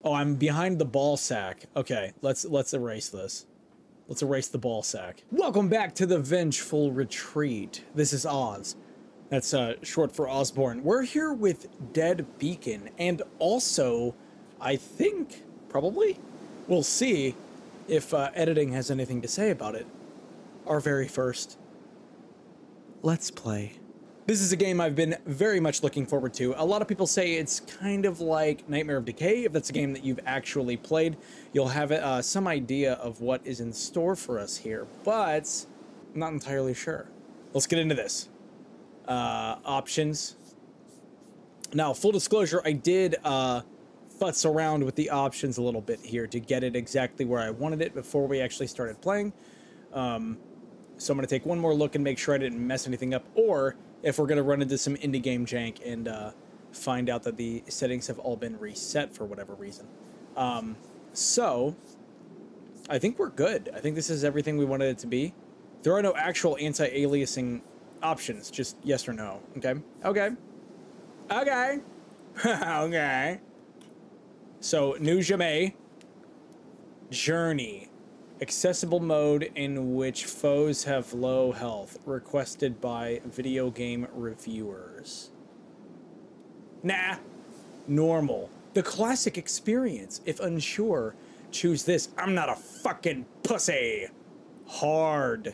Oh, I'm behind the ball sack. Okay, let's erase this. Let's erase the ball sack. Welcome back to the Vengeful Retreat. This is Oz. That's short for Osborne. We're here with Dead Beacon, and also, I think, probably, we'll see if editing has anything to say about it. Our very first Let's Play. This is a game I've been very much looking forward to. A lot of people say it's kind of like Nightmare of Decay. If that's a game that you've actually played, you'll have some idea of what is in store for us here, but I'm not entirely sure. Let's get into this. Options. Now, full disclosure, I did futz around with the options a little bit here to get it exactly where I wanted it before we actually started playing. So I'm going to take one more look and make sure I didn't mess anything up, or if we're going to run into some indie game jank and find out that the settings have all been reset for whatever reason. So, I think we're good. I think this is everything we wanted it to be. There are no actual anti-aliasing options, just yes or no. Okay? Okay. Okay. Okay. So, New Jamais. Journey. Accessible mode in which foes have low health, requested by video game reviewers. Nah. Normal. The classic experience. If unsure, choose this. I'm not a fucking pussy. Hard.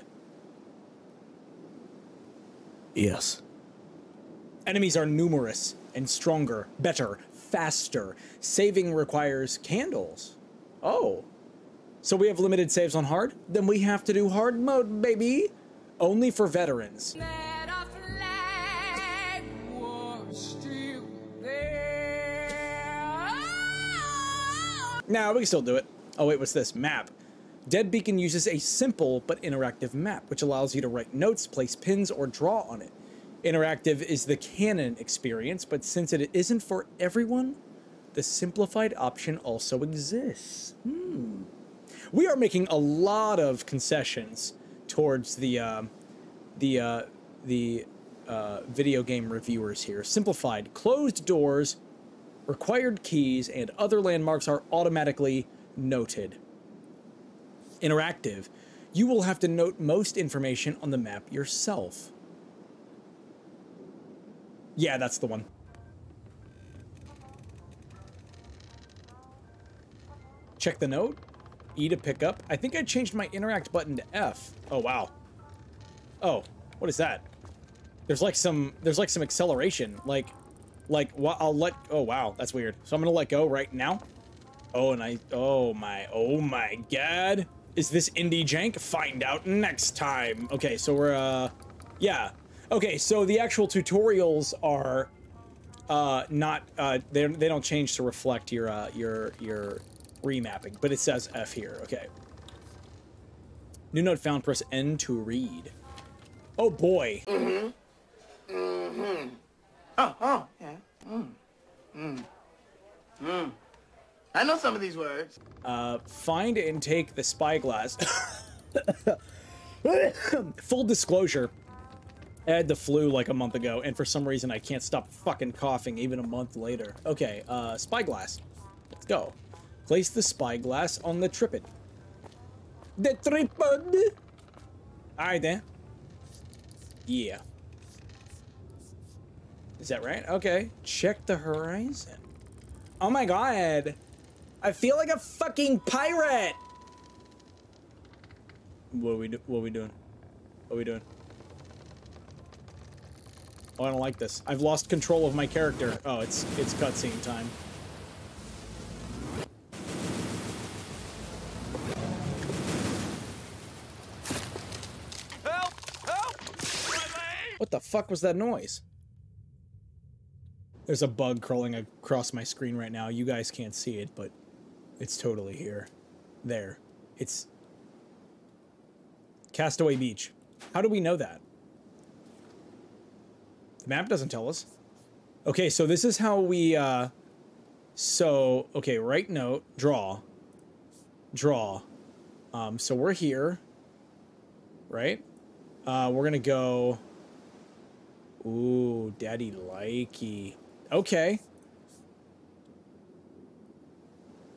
Yes. Enemies are numerous and stronger, better, faster. Saving requires candles. Oh. So we have limited saves on hard? Then we have to do hard mode, baby! Only for veterans. Nah, we can still do it. Oh wait, what's this? Map. Dead Beacon uses a simple but interactive map, which allows you to write notes, place pins, or draw on it. Interactive is the canon experience, but since it isn't for everyone, the simplified option also exists. We are making a lot of concessions towards the video game reviewers here. Simplified, closed doors, required keys, and other landmarks are automatically noted. Interactive, you will have to note most information on the map yourself. Yeah, that's the one. Check the note. E to pick up. I think I changed my interact button to F. Oh, wow. Oh, what is that? There's like some acceleration. Like, I'll let, oh, wow, that's weird. So I'm gonna let go right now. Oh, and oh my God. Is this indie jank? Find out next time. Okay, so we're, yeah. Okay, so the actual tutorials are, not, they don't change to reflect your remapping, but it says F here. Okay. New note found. Press N to read. Oh boy. Oh, yeah. I know some of these words. Find and take the spyglass. Full disclosure, I had the flu like a month ago, and for some reason I can't stop fucking coughing even a month later. Okay, spyglass. Let's go. Place the spyglass on the tripod. The tripod! Alright then. Yeah. Is that right? Okay. Check the horizon. Oh my God. I feel like a fucking pirate! What are we doing? What are we doing? Oh, I don't like this. I've lost control of my character. Oh, it's cutscene time. What the fuck was that noise? There's a bug crawling across my screen right now. You guys can't see it, but it's totally here. There. It's Castaway Beach. How do we know that? The map doesn't tell us. Okay, so this is how we, okay, write note, draw. So we're here, right? We're gonna go, ooh, daddy likey. Okay.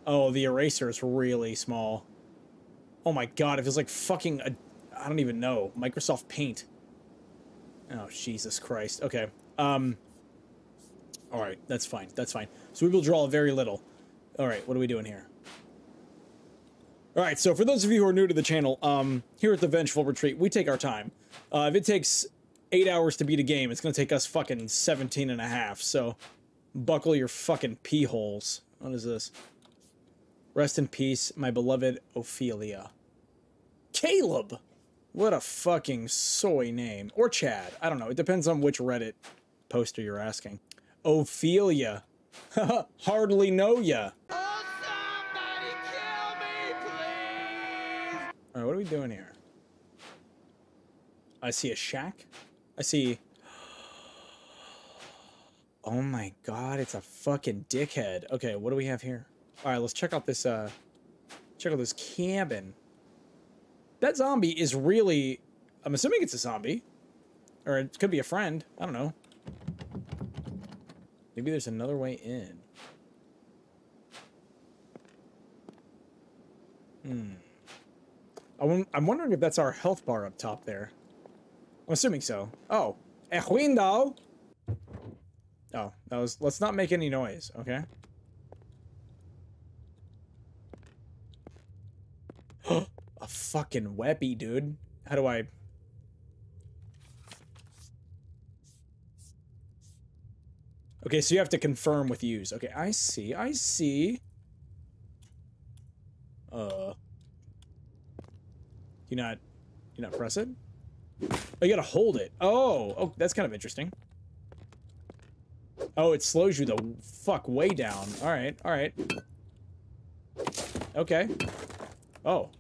Oh, the eraser is really small. Oh my god, it feels like fucking, I don't even know, Microsoft Paint. Oh, Jesus Christ. Okay. Alright, that's fine, that's fine. So we will draw very little. Alright, what are we doing here? Alright, so for those of you who are new to the channel, here at the Vengeful Retreat, we take our time. If it takes 8 hours to beat a game, it's gonna take us fucking 17 and a half, so buckle your fucking pee holes. What is this? Rest in peace, my beloved Ophelia. Caleb! What a fucking soy name. Or Chad. I don't know. It depends on which Reddit poster you're asking. Ophelia. Hardly know ya. Oh, somebody kill me, please! Alright, what are we doing here? I see a shack. I see... Oh my god, it's a fucking dickhead. Okay, what do we have here? Alright, let's check out this, check out this cabin. That zombie is really... I'm assuming it's a zombie. Or it could be a friend. I don't know. Maybe there's another way in. I'm wondering if that's our health bar up top there. I'm assuming so. Oh. A window! Oh, that was... Let's not make any noise, okay? A fucking weppy, dude. How do I... Okay, so you have to confirm with use. Okay, I see, I see. You not press it? Oh, you gotta hold it. Oh, that's kind of interesting. Oh, it slows you the fuck way down. Alright, alright. Okay. Oh.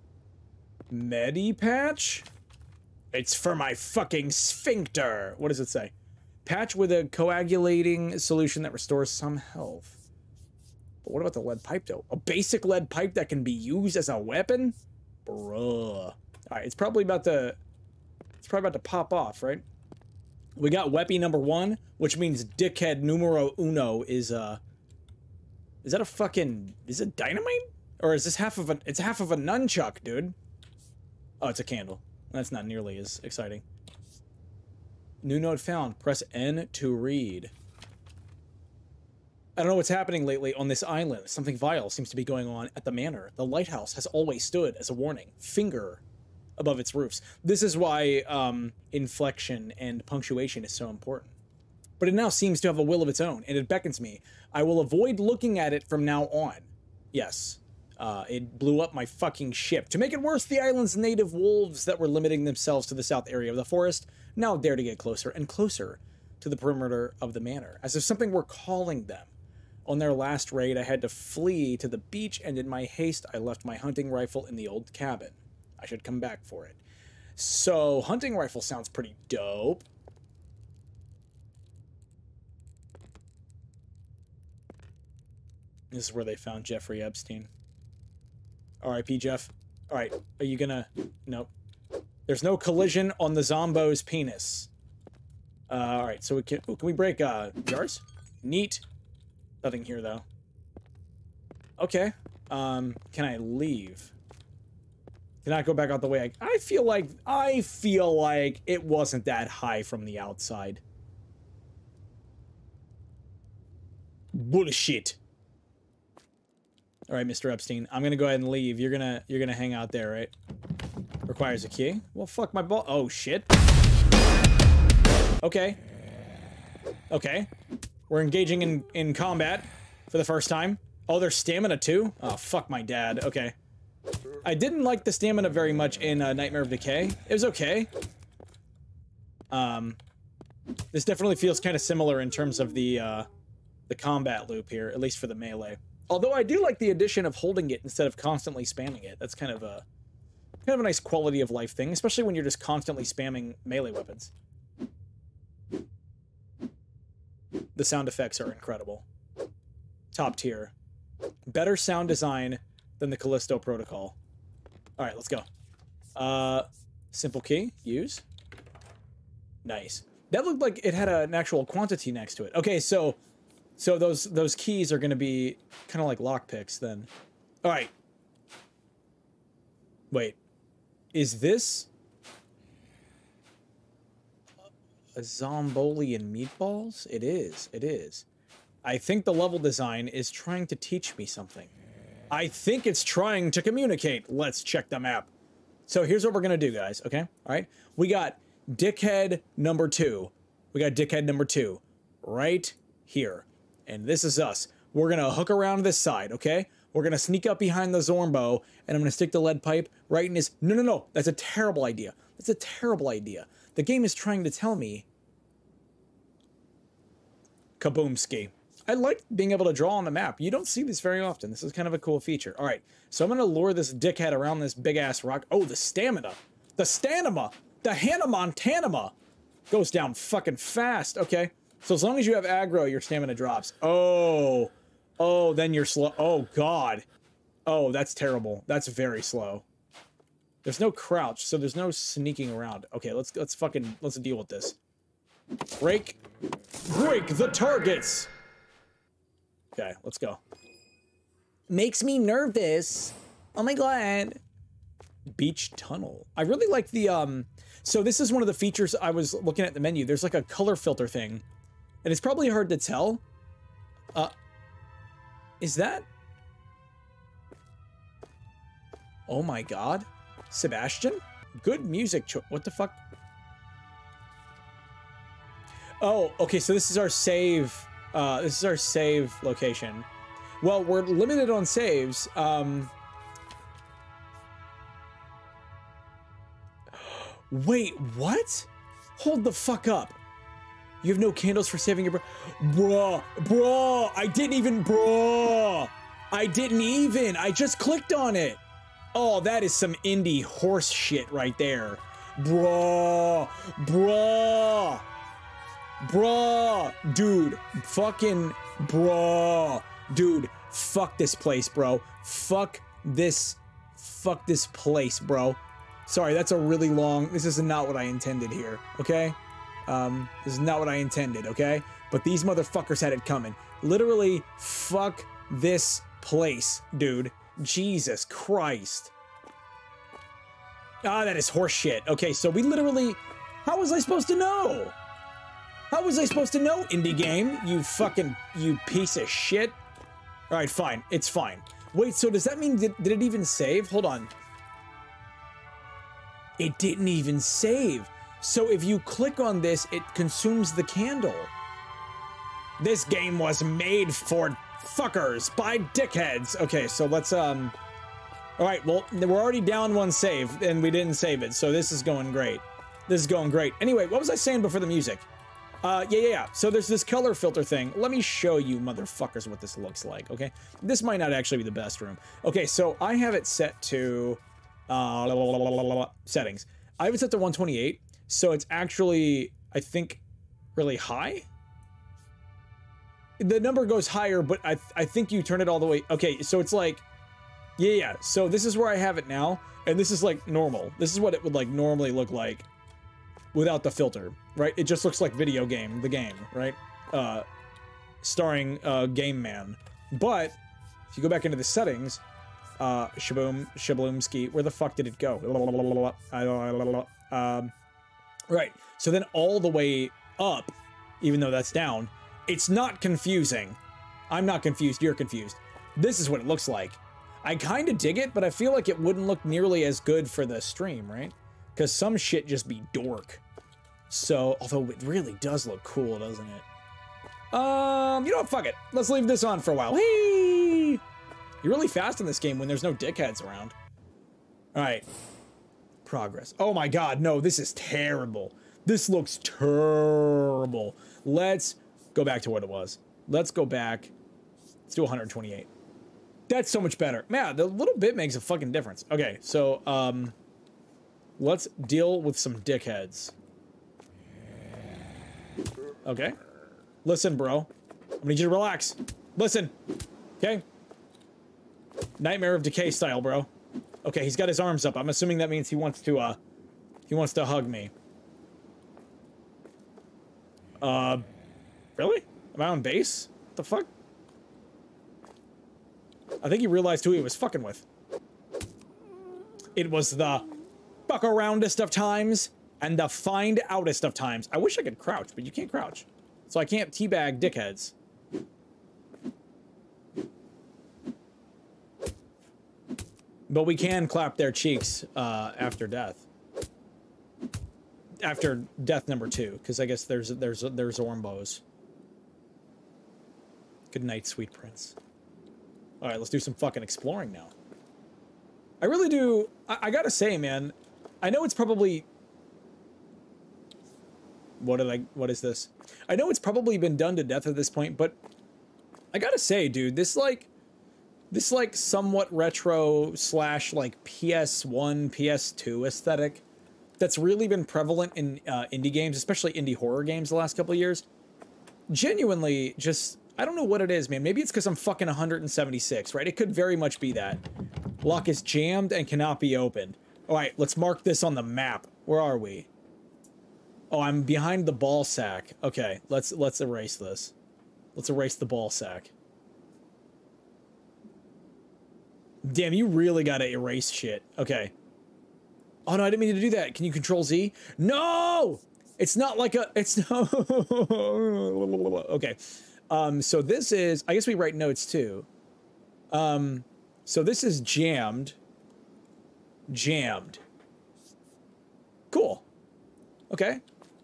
Medipatch? It's for my fucking sphincter. What does it say? Patch with a coagulating solution that restores some health. But what about the lead pipe, though? A basic lead pipe that can be used as a weapon? Bruh. Alright, it's probably about to pop off, right? We got weapy number 1, which means dickhead numero uno is that a fucking... Is it dynamite? Or is this half of a... It's half of a nunchuck, dude. Oh, it's a candle. That's not nearly as exciting. New node found. Press N to read. I don't know what's happening lately on this island. Something vile seems to be going on at the manor. The lighthouse has always stood as a warning. Finger above its roofs. This is why inflection and punctuation is so important. But it now seems to have a will of its own, and it beckons me. I will avoid looking at it from now on. Yes. It blew up my fucking ship. To make it worse, the island's native wolves that were limiting themselves to the south area of the forest now dare to get closer and closer to the perimeter of the manor, as if something were calling them. On their last raid, I had to flee to the beach, and in my haste, I left my hunting rifle in the old cabin. I should come back for it. So, hunting rifle sounds pretty dope. This is where they found Jeffrey Epstein. R.I.P. Jeff. Alright, are you gonna... Nope. There's no collision on the Zombo's penis. Alright, so can we break, jars? Neat. Nothing here, though. Okay. Can I leave? Can I go back out the way I feel like it wasn't that high from the outside. Bullshit. All right, Mr. Epstein, I'm gonna go ahead and leave. You're gonna hang out there, right? Requires a key. Well, fuck my ball. Oh shit. Okay. Okay. We're engaging in combat for the first time. Oh, there's stamina too? Oh, fuck my dad. Okay. I didn't like the stamina very much in Nightmare of Decay. It was okay. This definitely feels kind of similar in terms of the combat loop here, at least for the melee. Although I do like the addition of holding it instead of constantly spamming it. That's kind of a nice quality of life thing, especially when you're just constantly spamming melee weapons. The sound effects are incredible. Top tier. Better sound design than the Callisto Protocol. Alright, let's go. Simple key. Use. Nice. That looked like it had an actual quantity next to it. Okay, so So those keys are going to be kind of like lockpicks then. All right. Wait. Is this a Zombolian meatballs? It is. It is. I think the level design is trying to teach me something. I think it's trying to communicate. Let's check the map. So here's what we're going to do, guys. Okay. All right. We got dickhead number 2. We got dickhead number 2 right here. And this is us. We're going to hook around this side. Okay. We're going to sneak up behind the Zormbo, and I'm going to stick the lead pipe right in his... No, no, no. That's a terrible idea. That's a terrible idea. The game is trying to tell me... Kaboomski. I like being able to draw on the map. You don't see this very often. This is kind of a cool feature. All right. So I'm going to lure this dickhead around this big-ass rock. Oh, the stamina. The stamina. The Hannah Montana goes down fucking fast. Okay. So as long as you have aggro, your stamina drops. Oh... Oh, then you're slow. Oh, God. Oh, that's terrible. That's very slow. There's no crouch, so there's no sneaking around. Okay, let's deal with this. Break the targets. Okay, let's go. Makes me nervous. Oh my God. Beach tunnel. I really like the, so this is one of the features I was looking at the menu. There's like a color filter thing, and it's probably hard to tell. Is that? Oh my God. Sebastian? Good music choice. What the fuck? Oh, okay, so this is our save. This is our save location. Well, we're limited on saves. Wait, what? Hold the fuck up. You have no candles for saving your bruh, I didn't even, I just clicked on it. Oh, that is some indie horse shit right there. Bruh, dude, fucking bruh, dude, fuck this place, bro. Fuck this place, bro. Sorry, that's a really long, this is not what I intended here, okay? This is not what I intended, okay? But these motherfuckers had it coming. Literally, fuck this place, dude. Jesus Christ. Ah, that is horseshit. Okay, so we literally... How was I supposed to know? How was I supposed to know, indie game? You piece of shit. Alright, fine. It's fine. Wait, so does that mean... Did it even save? Hold on. It didn't even save. So if you click on this, it consumes the candle. This game was made for fuckers by dickheads. Okay, so let's, all right, well, we're already down one save, and we didn't save it, so this is going great. This is going great. Anyway, what was I saying before the music? Yeah. So there's this color filter thing. Let me show you motherfuckers what this looks like, okay? This might not actually be the best room. Okay, so I have it set to, settings. I have it set to 128. So it's actually, I think, really high. The number goes higher, but I think you turn it all the way. Okay, so it's like, yeah. So this is where I have it now, and this is like normal. This is what it would like normally look like without the filter, right? It just looks like the game, right? Starring Game Man. But if you go back into the settings, Shabloomski, where the fuck did it go? Right, so then all the way up, even though that's down, it's not confusing. I'm not confused, you're confused. This is what it looks like. I kind of dig it, but I feel like it wouldn't look nearly as good for the stream, right? Because some shit just be dork. So, although it really does look cool, doesn't it? You know what, fuck it. Let's leave this on for a while. Whee! You're really fast in this game when there's no dickheads around. All right. Progress. Oh my God, no, this is terrible. This looks terrible. Let's go back to what it was. Let's go back. Let's do 128. That's so much better. Man, the little bit makes a fucking difference. Okay, so, let's deal with some dickheads. Okay. Listen, bro. I'm gonna need you to relax. Listen. Okay? Nightmare of Decay style, bro. Okay, he's got his arms up. I'm assuming that means he wants to hug me. Really? Am I on base? What the fuck? I think he realized who he was fucking with. It was the fuck aroundest of times and the find outest of times. I wish I could crouch, but you can't crouch. So I can't teabag dickheads. But we can clap their cheeks after death. After death number 2, because I guess there's Ormbos. Good night, sweet prince. All right, let's do some fucking exploring now. I really do. I gotta say, man, I know it's probably. What is this? I know it's probably been done to death at this point, but I gotta say, dude, this somewhat retro slash like PS1, PS2 aesthetic that's really been prevalent in indie games, especially indie horror games the last couple of years. Genuinely, just, I don't know what it is, man. Maybe it's because I'm fucking 176, right? It could very much be that. Lock is jammed and cannot be opened. All right, let's mark this on the map. Where are we? Oh, I'm behind the ball sack. Okay, let's erase this. Let's erase the ball sack. Damn, you really gotta erase shit. Okay. Oh no, I didn't mean to do that. Can you control Z? No! It's not like a, it's no. Okay. So this is, I guess we write notes too. So this is jammed. Jammed. Cool. Okay.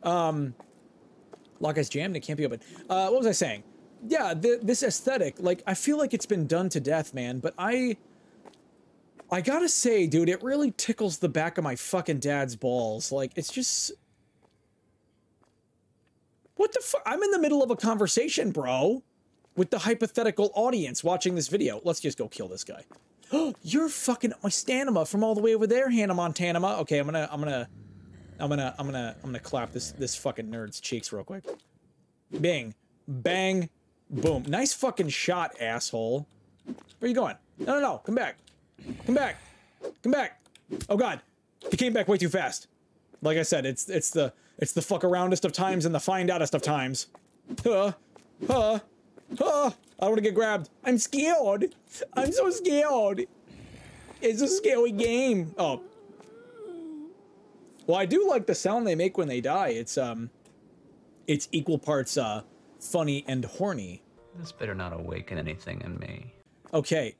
Lock is jammed, it can't be open. What was I saying? Yeah, this aesthetic, like, I feel like it's been done to death, man, but I gotta say, dude, it really tickles the back of my fucking dad's balls. Like, it's just... What the fuck? I'm in the middle of a conversation, bro, with the hypothetical audience watching this video. Let's just go kill this guy. Oh, you're fucking my stamina from all the way over there, Hannah Montana. Okay, I'm gonna clap this fucking nerd's cheeks real quick. Bing, bang, boom. Nice fucking shot, asshole. Where you going? No, come back. Come back. Come back. Oh god. He came back way too fast. Like I said, it's the fuck aroundest of times and the find outest of times. I don't want to get grabbed. I'm scared. I'm so scared. It's a scary game. Oh. Well, I do like the sound they make when they die. It's equal parts funny and horny. This better not awaken anything in me. Okay.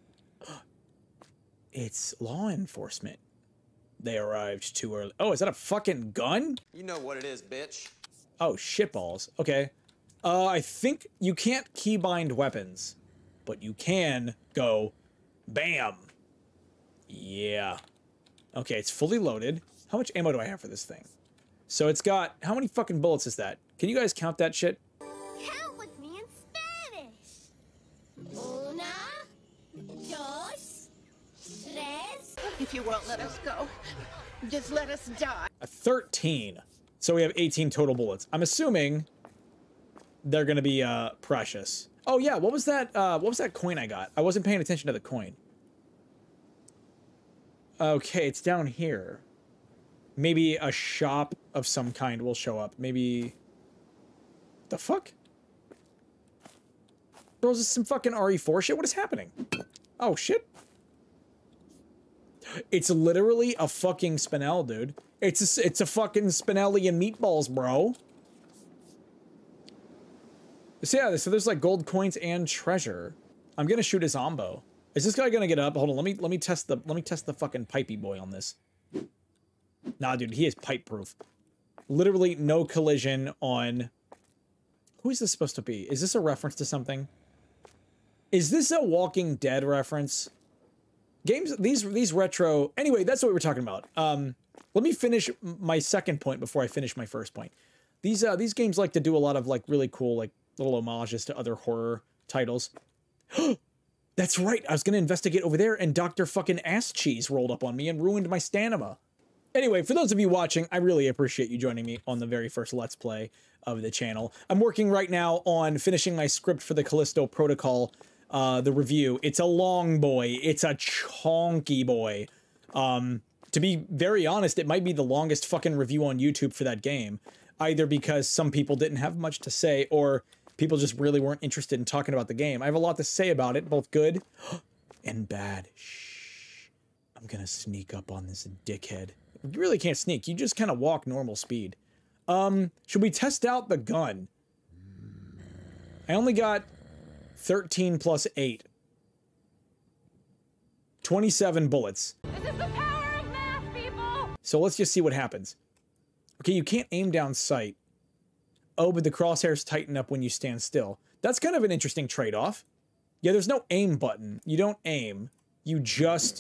It's law enforcement. They arrived too early. Oh, is that a fucking gun? You know what it is, bitch. Oh, shitballs. Okay. I think you can't keybind weapons, but you can go bam. Yeah. Okay, it's fully loaded. How much ammo do I have for this thing? So it's got, how many fucking bullets is that? Can you guys count that shit? Count with me in Spanish. Una, dos, tres. If you won't let us go, just let us die. 13. So we have 18 total bullets. I'm assuming they're gonna be precious. Oh yeah, what was that coin I got? I wasn't paying attention to the coin. Okay, it's down here. Maybe a shop of some kind will show up. Maybe... The fuck? Bro, is this some fucking RE4 shit? What is happening? Oh, shit. It's literally a fucking Spinel, dude. It's a fucking Spinelli and meatballs, bro. So yeah, so there's like gold coins and treasure. I'm gonna shoot a Zombo. Is this guy gonna get up? Hold on, let me test the fucking pipey boy on this. Nah, dude, he is pipe proof. Literally no collision on... Who is this supposed to be? Is this a reference to something? Is this a Walking Dead reference? Games, these retro... Anyway, that's what we were talking about. Let me finish my second point before I finish my first point. These games like to do a lot of like really cool like little homages to other horror titles. That's right, I was gonna investigate over there and Dr. fucking Ass Cheese rolled up on me and ruined my stamina. Anyway, for those of you watching, I really appreciate you joining me on the very first Let's Play of the channel. I'm working right now on finishing my script for the Callisto Protocol, the review. It's a long boy. It's a chonky boy. To be very honest, it might be the longest fucking review on YouTube for that game. Either because some people didn't have much to say, or people just really weren't interested in talking about the game. I have a lot to say about it, both good and bad. Shh. I'm gonna sneak up on this dickhead. You really can't sneak. You just kind of walk normal speed. Should we test out the gun? I only got 13 plus 8. 27 bullets. This is the power of math, people! So let's just see what happens. Okay, you can't aim down sight. Oh, but the crosshairs tighten up when you stand still. That's kind of an interesting trade-off. Yeah, there's no aim button. You don't aim. You just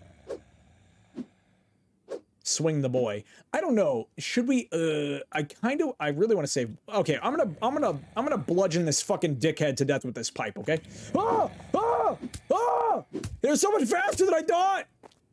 swing the boy. I don't know. Should we I really want to save. Okay, I'm gonna bludgeon this fucking dickhead to death with this pipe, okay? Ah! Ah! Ah! It was so much faster than I thought!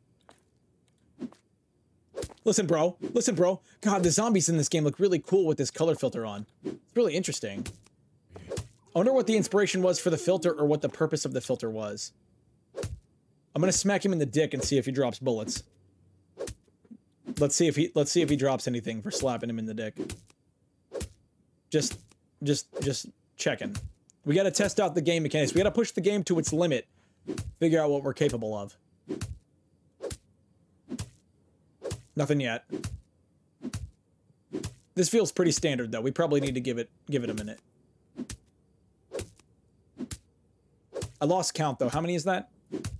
Listen, bro. Listen, bro. God, the zombies in this game look really cool with this color filter on. It's really interesting. I wonder what the inspiration was for the filter or what the purpose of the filter was. I'm gonna smack him in the dick and see if he drops bullets. Let's see if he drops anything for slapping him in the dick. Just checking. We gotta test out the game mechanics. We gotta push the game to its limit. Figure out what we're capable of. Nothing yet. This feels pretty standard though. We probably need to give it a minute. I lost count though. How many is that?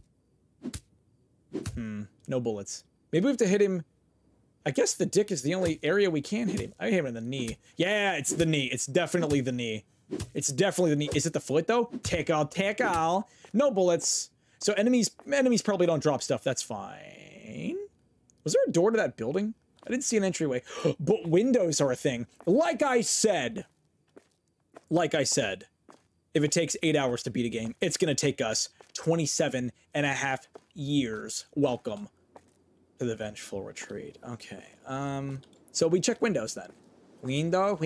No bullets. Maybe we have to hit him. I guess the dick is the only area we can hit him. I hit him in the knee. Yeah, it's the knee. It's definitely the knee. It's definitely the knee. Is it the foot though? Tickle. No bullets. So enemies probably don't drop stuff. That's fine. Was there a door to that building? I didn't see an entryway. But windows are a thing. Like I said, if it takes 8 hours to beat a game, it's going to take us 27 and a half years. Welcome to the Vengeful Retreat. Okay. So we check windows then. Window.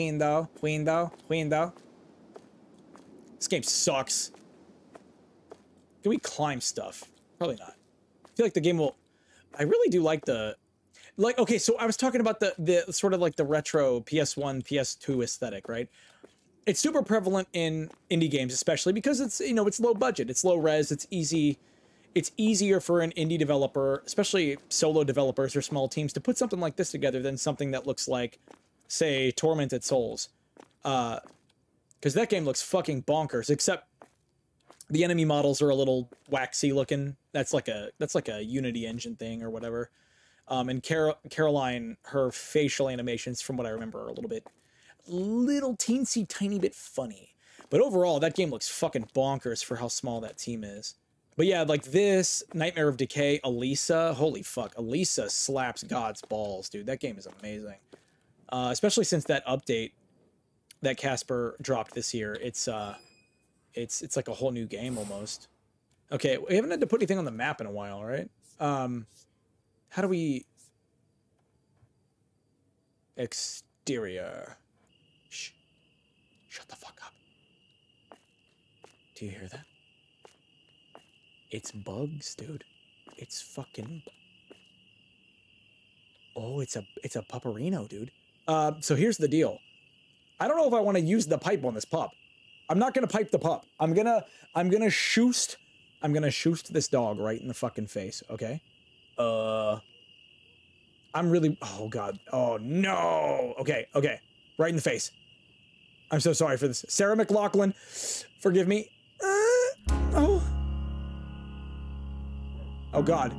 This game sucks. Can we climb stuff? Probably not. I feel like the game will... I really do like the... okay, so I was talking about the sort of like the retro PS1, PS2 aesthetic, right? It's super prevalent in indie games, especially because it's, you know, it's low budget, it's low res, it's easy. It's easier for an indie developer, especially solo developers or small teams, to put something like this together than something that looks like, say, Tormented Souls. Because that game looks fucking bonkers, except the enemy models are a little waxy looking. That's like a Unity engine thing or whatever. And Caroline, her facial animations, from what I remember, are a little teensy tiny bit funny. But overall, that game looks fucking bonkers for how small that team is. But yeah, like this, Nightmare of Decay, Elisa, holy fuck, Elisa slaps God's balls, dude. That game is amazing. Especially since that update that Casper dropped this year. It's like a whole new game almost. Okay, we haven't had to put anything on the map in a while, right? How do we... Exterior. Shh. Shut the fuck up. Do you hear that? It's bugs, dude. It's fucking... Oh, it's a pupperino, dude. So here's the deal. I don't know if I want to use the pipe on this pup. I'm not gonna pipe the pup. I'm gonna shoost this dog right in the fucking face, okay? I'm really... Oh, God. Oh, no! Okay. Right in the face. I'm so sorry for this. Sarah McLachlan, forgive me. Oh. Oh, God.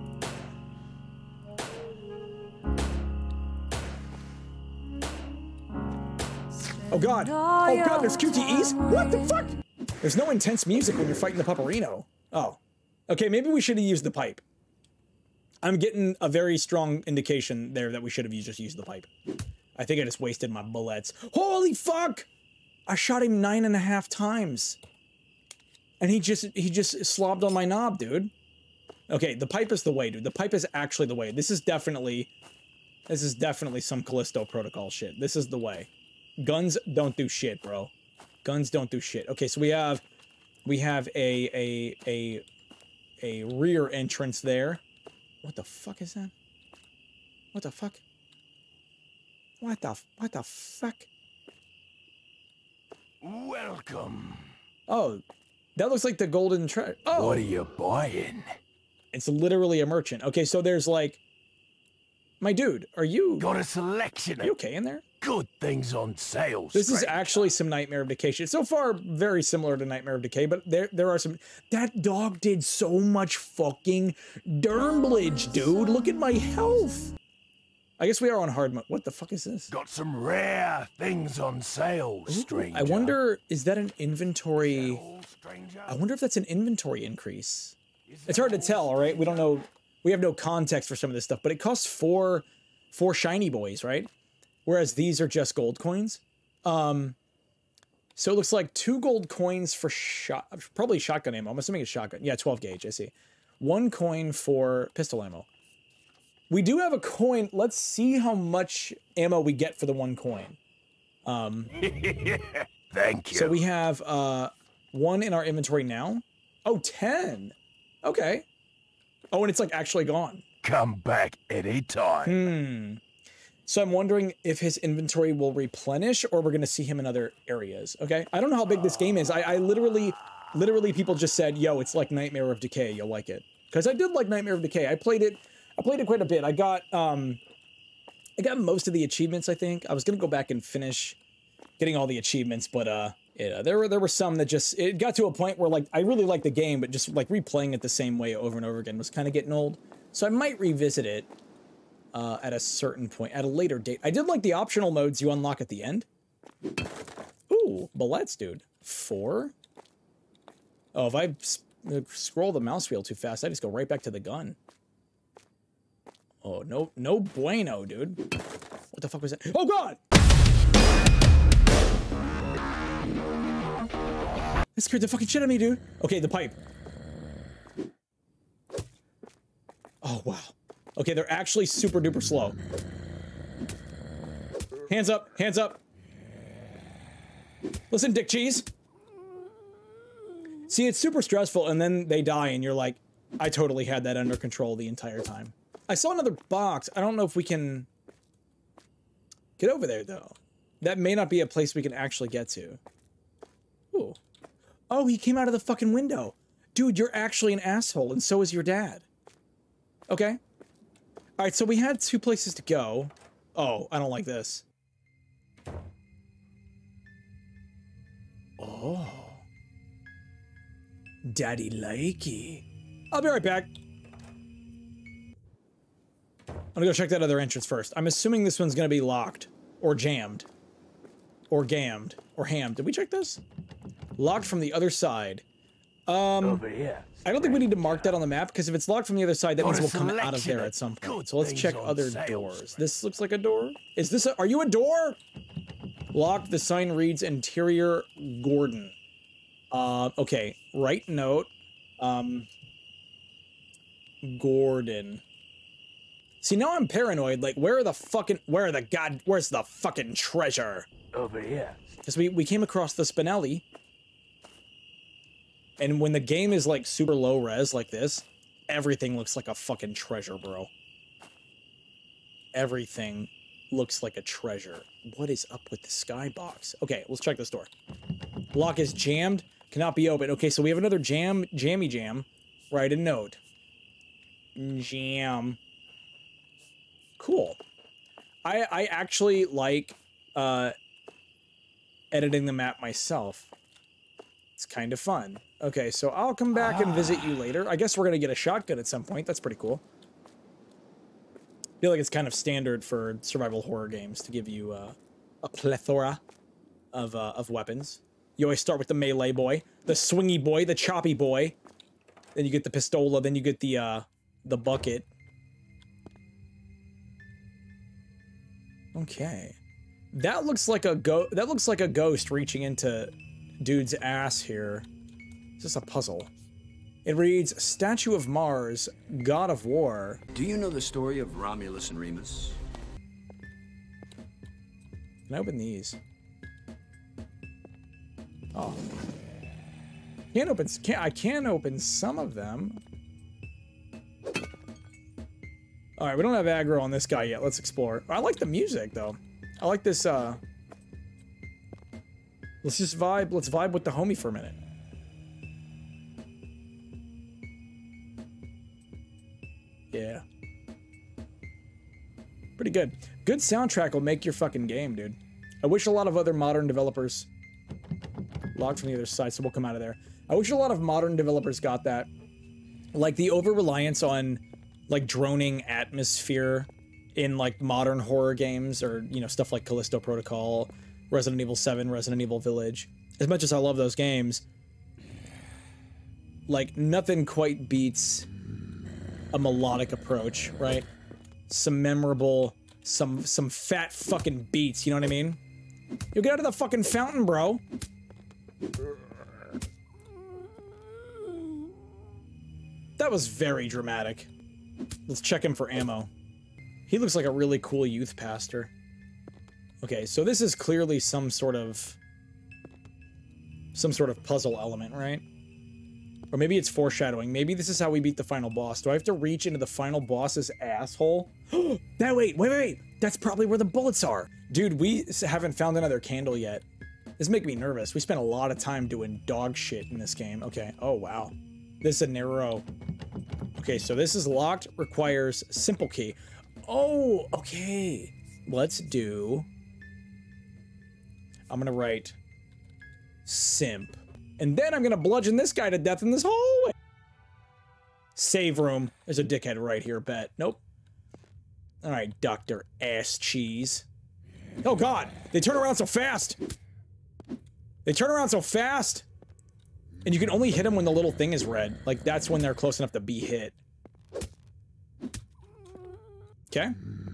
Oh, God. Oh, God, there's QTEs? What the fuck? There's no intense music when you're fighting the pupperino. Oh. Okay, maybe we should have used the pipe. I'm getting a very strong indication there that we should have just used the pipe. I think I just wasted my bullets. Holy fuck! I shot him 9.5 times. And he just slobbed on my knob, dude. Okay, the pipe is the way, dude. The pipe is actually the way. This is definitely some Callisto Protocol shit. This is the way. Guns don't do shit, bro. Guns don't do shit. Okay, so we have a rear entrance there. What the fuck is that? What the fuck? What the fuck? Welcome. Oh, that looks like the golden treasure. Oh, What are you buying? it's literally a merchant. Okay, so there's like, my dude, are you Got a selection of okay in there? good things on sale. This is stranger. actually some Nightmare of Decay shit. So far, very similar to Nightmare of Decay, but there are some. That dog did so much fucking dermblage, dude. Look at my health. I guess we are on hard mode. What the fuck is this? Got some rare things on sale, stranger. I wonder, is that an inventory? Sale, stranger? I wonder if that's an inventory increase. It's hard to tell, all right? We don't know. We have no context for some of this stuff, but it costs four shiny boys, right? Whereas these are just gold coins. So it looks like 2 gold coins for probably shotgun ammo. I'm assuming it's shotgun. Yeah, 12 gauge, I see. 1 coin for pistol ammo. We do have a coin. Let's see how much ammo we get for the 1 coin. Thank you. So we have 1 in our inventory now. Oh, 10. Okay. Oh, and it's like actually gone. Come back anytime. So I'm wondering if his inventory will replenish or we're going to see him in other areas. Okay. I don't know how big this game is. I literally people just said, yo, it's like Nightmare of Decay. You'll like it. Because I did like Nightmare of Decay. I played it quite a bit. I got most of the achievements, I think. I was going to go back and finish getting all the achievements, but yeah, there were some that just, it got to a point where like I really liked the game, but just like replaying it the same way over and over again was kind of getting old. So I might revisit it at a certain point, at a later date. I did like the optional modes you unlock at the end. Ooh, bullets, dude. 4? Oh, if I scroll the mouse wheel too fast, I just go right back to the gun. Oh, no bueno, dude. What the fuck was that? Oh, God! That scared the fucking shit out of me, dude. Okay, the pipe. Oh, wow. Okay, they're actually super duper slow. Hands up, hands up. Listen, Dick Cheese. See, it's super stressful, and then they die, and you're like, I totally had that under control the entire time. I saw another box. I don't know if we can get over there, though. That may not be a place we can actually get to. Ooh. Oh, he came out of the fucking window. Dude, you're actually an asshole, and so is your dad. Okay. All right, so we had 2 places to go. Oh, I don't like this. Oh. Daddy likey. I'll be right back. I'm gonna go check that other entrance first. I'm assuming this one's gonna be locked. Or jammed. Or gammed. Or hammed. Did we check this? Locked from the other side. Over here. I don't think we need to mark that on the map, because if it's locked from the other side, that means we'll come out of there at some point. So let's check other doors. This looks like a door. Is this are you a door? Locked, the sign reads interior Gordon. Okay, right note. Gordon. See, now I'm paranoid, like, where's the fucking treasure? Over here. Because we came across the Spinelli. And when the game is, like, super low res like this, everything looks like a fucking treasure, bro. Everything looks like a treasure. What is up with the skybox? Okay, let's check this door. Lock is jammed. Cannot be opened. Okay, so we have another jammy jam. Write a note. Jam. Cool. I actually like editing the map myself. It's kind of fun. Okay, so I'll come back and visit you later. I guess we're gonna get a shotgun at some point. That's pretty cool. I feel like it's kind of standard for survival horror games to give you a plethora of weapons. You always start with the melee boy, the swingy boy, the choppy boy. Then you get the pistola. Then you get the bucket. Okay, that looks like a ghost reaching into dude's ass here. Is this a puzzle? It reads, Statue of Mars, God of War. Do you know the story of Romulus and Remus? Can I open these? Oh. I can open some of them. Alright, we don't have aggro on this guy yet. Let's explore. I like the music, though. I like this, Let's just vibe. Let's vibe with the homie for a minute. Yeah. Pretty good. Good soundtrack will make your fucking game, dude. I wish a lot of other modern developers... Logged from the other side, so we'll come out of there. I wish a lot of modern developers got that. Like, the over-reliance on, like, droning atmosphere in, like, modern horror games, or, you know, stuff like Callisto Protocol, Resident Evil 7, Resident Evil Village. As much as I love those games, like, nothing quite beats a melodic approach, right? Some memorable, some fat fucking beats, you know what I mean? Yo, get out of the fucking fountain, bro! That was very dramatic. Let's check him for ammo. He looks like a really cool youth pastor. Okay, so this is clearly some sort of puzzle element, right? Or maybe it's foreshadowing. Maybe this is how we beat the final boss. Do I have to reach into the final boss's asshole? That wait. That's probably where the bullets are. Dude, we haven't found another candle yet. This is making me nervous. We spent a lot of time doing dog shit in this game. Okay. Oh, wow. This is a narrow... Okay, so this is locked, requires simple key. Oh, okay. Let's do... I'm gonna write... simp. And then I'm gonna bludgeon this guy to death in this hallway. Save room. There's a dickhead right here, bet. Nope. Alright, Dr. Ass Cheese. Oh god! They turn around so fast! They turn around so fast! And you can only hit them when the little thing is red. Like, that's when they're close enough to be hit. Okay.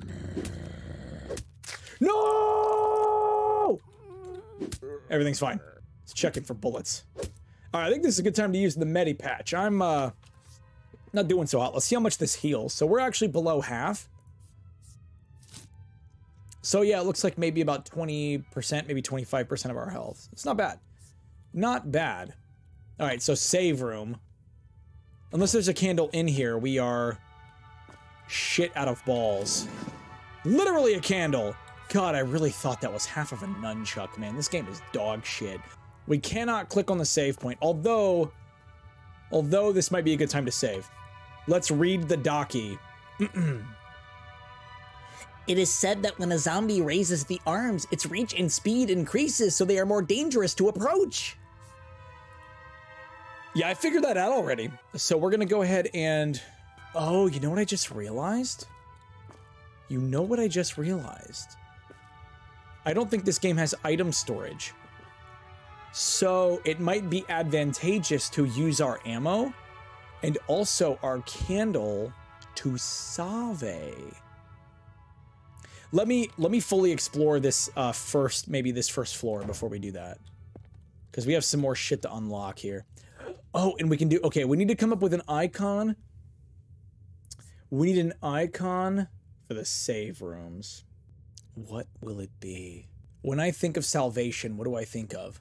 No! Everything's fine. Let's check it for bullets. Alright, I think this is a good time to use the medi patch. I'm, not doing so hot. Let's see how much this heals. So we're actually below half. So yeah, it looks like maybe about 20%, maybe 25% of our health. It's not bad. Not bad. Alright, so save room. Unless there's a candle in here, we are shit out of balls. Literally a candle! God, I really thought that was half of a nunchuck, man. This game is dog shit. We cannot click on the save point, although this might be a good time to save. Let's read the docky. It is said that when a zombie raises the arms, its reach and speed increases, so they are more dangerous to approach. Yeah, I figured that out already. So we're gonna go ahead and... Oh, you know what I just realized? You know what I just realized? I don't think this game has item storage. So it might be advantageous to use our ammo and also our candle to save. Let me fully explore this maybe this first floor before we do that. Because we have some more shit to unlock here. Oh, and we can do... Okay, we need to come up with an icon. We need an icon for the save rooms. What will it be? When I think of salvation, what do I think of?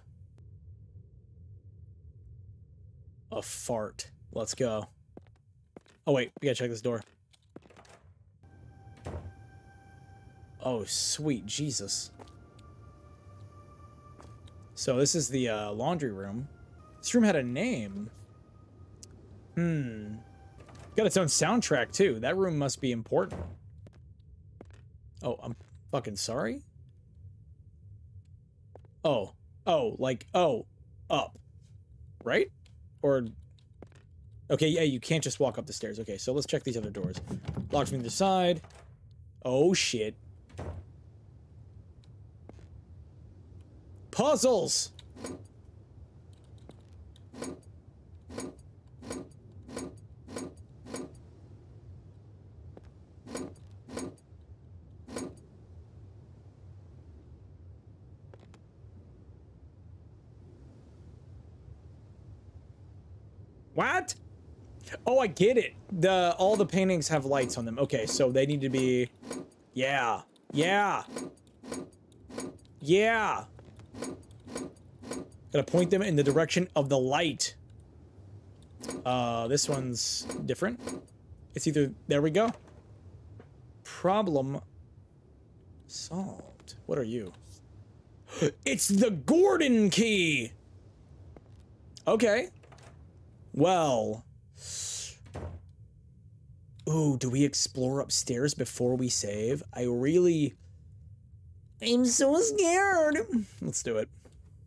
A fart. Let's go. Oh, wait. We gotta check this door. Oh, sweet Jesus. So this is the laundry room. This room had a name. Got its own soundtrack, too. That room must be important. Oh, I'm fucking sorry? Oh. Oh, like, oh. Up. Right? Or... Okay, yeah, you can't just walk up the stairs. Okay, so let's check these other doors. Locked from the side. Oh, shit. Puzzles! What? Oh, I get it. All the paintings have lights on them. Okay, so they need to be... Yeah. Yeah. Yeah. Gotta point them in the direction of the light. This one's different. It's either... There we go. Problem solved. What are you? It's the Gordon key! Okay. Well. Ooh, do we explore upstairs before we save? I'm so scared. Let's do it.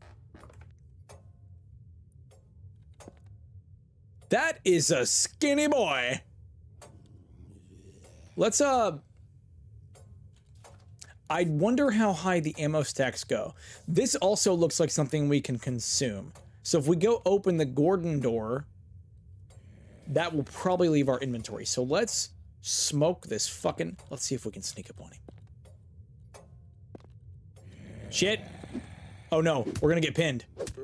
That is a skinny boy. Let's, I wonder how high the ammo stacks go. This also looks like something we can consume. So if we go open the Gordon door, that will probably leave our inventory. So let's smoke this fucking... Let's see if we can sneak up on him. Shit. Oh no, we're gonna get pinned.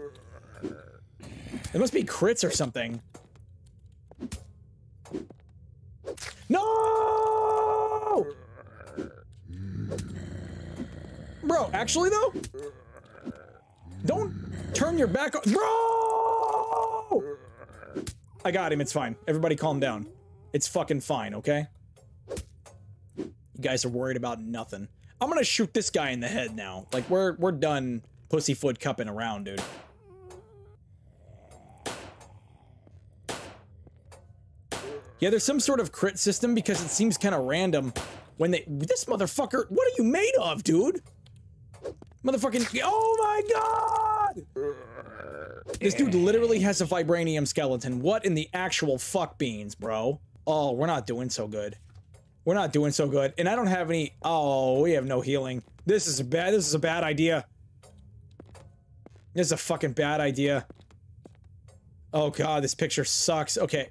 It must be crits or something. No! Bro, actually though? Don't turn your back on. Bro! I got him, it's fine. Everybody calm down. It's fucking fine, okay? You guys are worried about nothing. I'm gonna shoot this guy in the head now. Like, we're done pussyfoot cupping around, dude. Yeah, there's some sort of crit system because it seems kind of random when they... This motherfucker... What are you made of, dude? Motherfucking... Oh my god! This dude literally has a vibranium skeleton. What in the actual fuck beans, bro? Oh, we're not doing so good. We're not doing so good. And I don't have any... Oh, we have no healing. This is a bad idea. This is a fucking bad idea. Oh god, this picture sucks. Okay,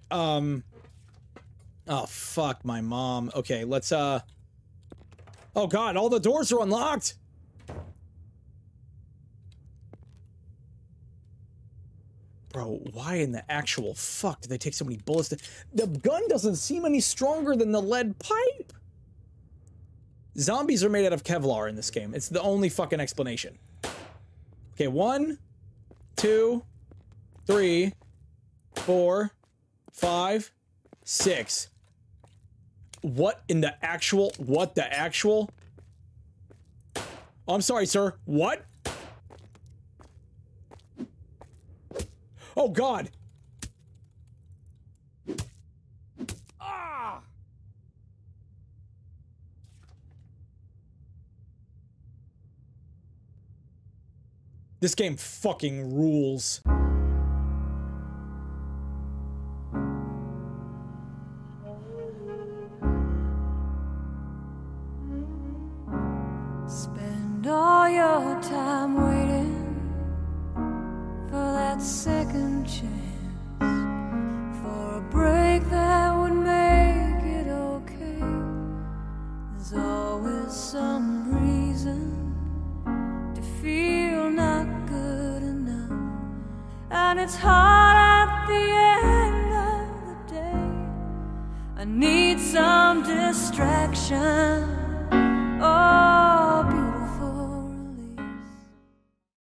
oh, fuck my mom. Okay, let's, Oh god, all the doors are unlocked! Bro, why in the actual fuck did they take so many bullets? The gun doesn't seem any stronger than the lead pipe! Zombies are made out of Kevlar in this game. It's the only fucking explanation. Okay, 1, 2, 3, 4, 5, 6. What in the actual? What the actual? Oh, I'm sorry, sir. What? Oh, God. Ah! This game fucking rules. Spend all your time waiting for that second chance, for a break that would make it okay. There's always some reason to feel not good enough, and it's hard at the end of the day. I need some distraction. Oh,